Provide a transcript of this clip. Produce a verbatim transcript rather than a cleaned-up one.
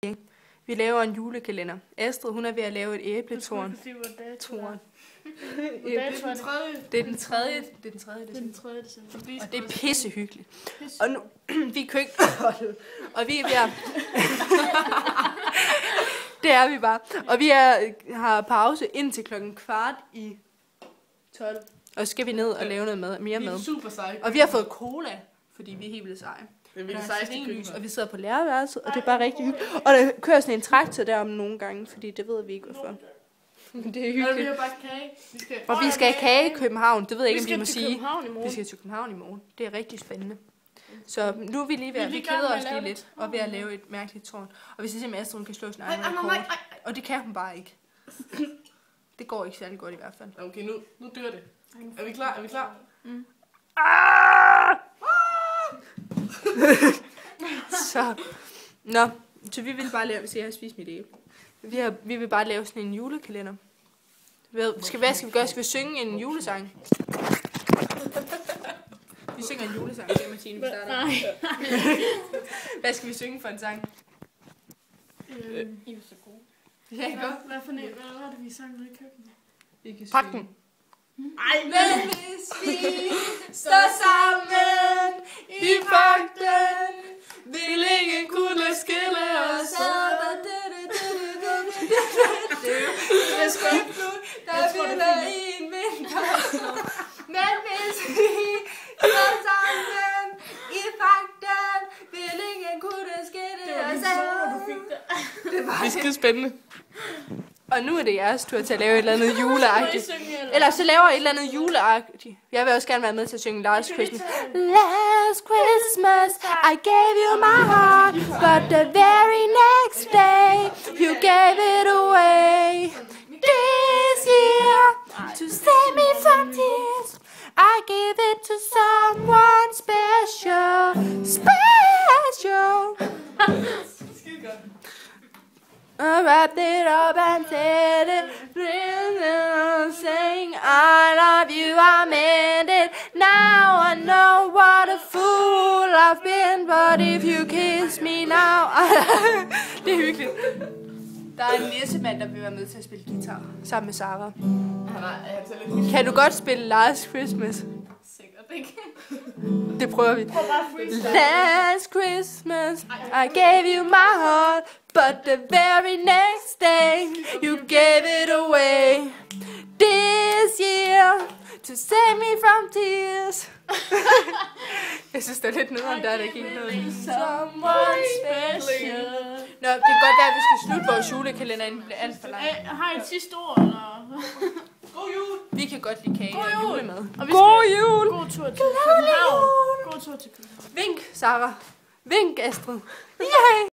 Vi laver en julekalender. Astrid, hun er ved at lave et æbletårn. Tårn. Det er den tredje. Det er den tredje. Det er den tredje december. Og det er pissehyggeligt. Og nu vi er køkkenholdet. Og vi er ved at... Det er vi bare. Og vi er, har pause indtil klokken kvart i tolv. Og så skal vi ned og lave noget mad, mere mad. Vi er super seje. Og vi har fået cola, fordi vi er helt vildt seje. Det er vi det sejeste køkken. Og vi sidder på lærerværelset, og det er bare rigtig hyggeligt. Og der kører sådan en traktor derom nogle gange, fordi det ved vi ikke hvorfor. Men det er hyggeligt. Vi har bare kage. Vi skal... Og vi skal have kage i København. Det ved jeg ikke, om vi må sige. Vi skal til København i morgen. Det er rigtig spændende. Så nu er vi lige ved at, vi keder os lige lidt, og ved at lave et mærkeligt tårn. Og hvis det er Astrid, hun kan slå sin egen rekord. Og det kan hun bare ikke. Det går ikke særlig godt i hvert fald. Okay, nu, nu dør det. Er vi klar? Er vi klar? Mm. Ah! Så, nå, så vi vil bare lave, hvis jeg har spist mit æble. Vi, har, vi vil bare lave sådan en julekalender. Hvad skal, hvad skal vi gøre? Skal vi synge en julesang? Vi synger en julesang, det er Martine, vi starter. Hvad skal vi synge for en sang? Øhm, I er så gode. Ja, ikke godt? Hvad for en, hvad var det, vi sang nede i køkkenet? Pak den. Ej, men hvis vi står sammen i pagten, vil ingen kunne skille os ad. Det er sgu ikke nu, der vælger i en vinter. Men hvis vi står sammen i pagten, vil ingen kunne skille os ad. Det var det skide spændende. Og nu er det jeres tur til at lave et eller andet juleagtigt. Eller så laver jeg et eller andet juleagtigt. Jeg vil også gerne være med til at synge Last Christmas. Last Christmas, I gave you my heart, but the very next day, you gave it away. This year, to save me from tears, I give it to someone special, special. I wrapped it up and said it, saying I love you, I meant it. Now I know what a fool I've been, but if you kiss me now, det er hyggeligt. Der er en nissemand, der vil være med til at spille guitar sammen med Sarah. Kan du godt spille Last Christmas? Sikkert ikke. Det prøver vi. Last Christmas, I gave you my heart, but the very next day, you gave it away. This year, to save me from tears. Jeg synes, der er lidt nederen, der er der gik noget. Someone special. Nå, det kan godt være, at vi skal slutte vores julekalender, inden det bliver alt for langt. Har I et sidste ord, eller? God jul! Vi kan godt lide kage og julemad. God jul! God tur til København. God tur til København. Vink, Sarah. Vink, Astrid. Yay!